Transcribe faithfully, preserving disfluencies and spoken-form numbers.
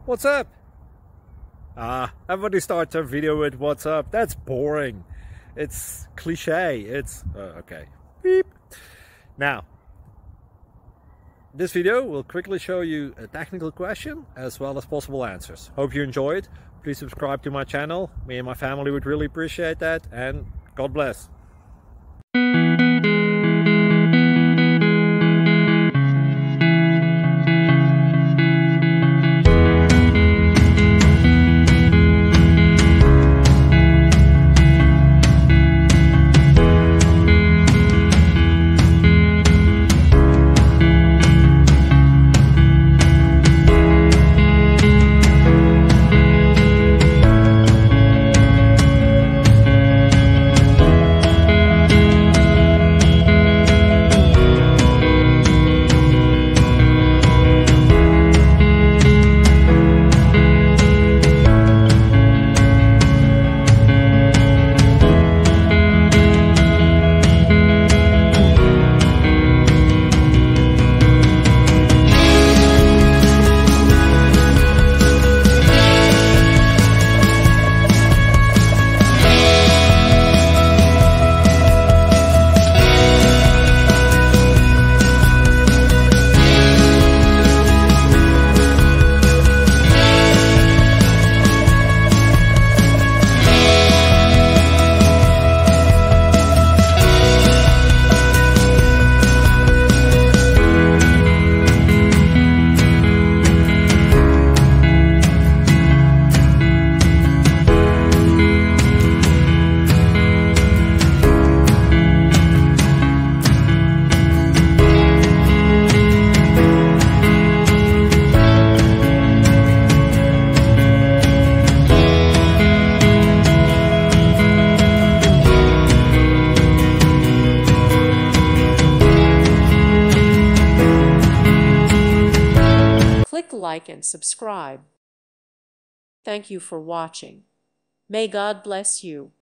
What's up? Ah, everybody starts their video with what's up. That's boring. It's cliche. It's uh, okay. Beep. Now, this video will quickly show you a technical question as well as possible answers. Hope you enjoyed. Please subscribe to my channel. Me and my family would really appreciate that, and God bless. Click like and subscribe. Thank you for watching. May God bless you.